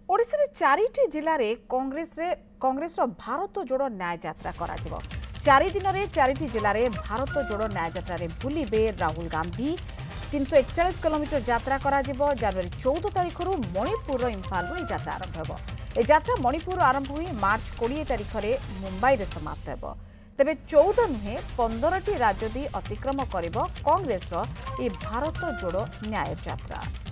Odisha charity जिले में कांग्रेस भारत जोड़ो न्याय यात्रा करा जिवो। 4 दिन में 4टी जिले में भारत जोड़ो न्याय यात्रा रे बुलिबे राहुल गांधी। 341 किलोमीटर यात्रा करा जिवो। जनवरी 14 तारिख मणिपुर इम्फाल यात्रा आरंभ होबो। ए यात्रा मणिपुर आरंभ हुई मार्च 20 तारिख में मुंबई रे समाप्त होबो। तेबे 14 नुहे 15टी राज्य अतिक्रम करिबो कांग्रेस रो ए भारत जोड़ो न्याय यात्रा।